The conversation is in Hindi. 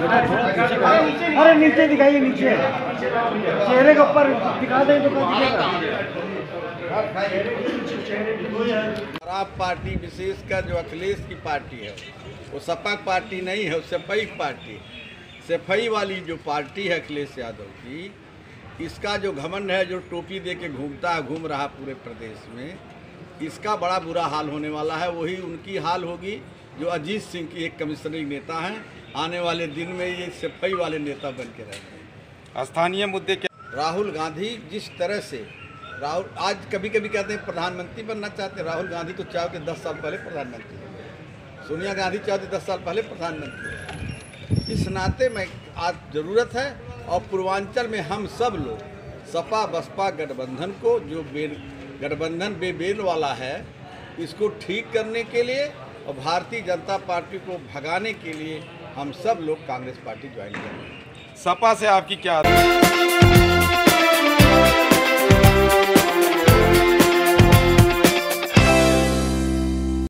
अरे नीचे दिखाइए, नीचे चेहरे के ऊपर दिखा दें तो खराब पार्टी विशेषकर जो अखिलेश की पार्टी है वो सपा पार्टी नहीं है, वो सफाई पार्टी। सफाई वाली जो पार्टी है अखिलेश यादव की, इसका जो घमंड है, जो टोपी दे के घूम रहा पूरे प्रदेश में, इसका बड़ा बुरा हाल होने वाला है। वही उनकी हाल होगी जो अजीत सिंह की एक कमिश्नरी नेता हैं। आने वाले दिन में ये सफाई वाले नेता बन के रहेंगे। स्थानीय मुद्दे क्या? राहुल गांधी जिस तरह से आज कभी कभी कहते हैं प्रधानमंत्री बनना चाहते हैं। राहुल गांधी तो चाहते 10 साल पहले प्रधानमंत्री बने, सोनिया गांधी चाहते 10 साल पहले प्रधानमंत्री। इस नाते में आज ज़रूरत है, और पूर्वांचल में हम सब लोग सपा बसपा गठबंधन को, जो गठबंधन बेबेन वाला है, इसको ठीक करने के लिए और भारतीय जनता पार्टी को भगाने के लिए हम सब लोग कांग्रेस पार्टी ज्वाइन करेंगे। सपा से आपकी क्या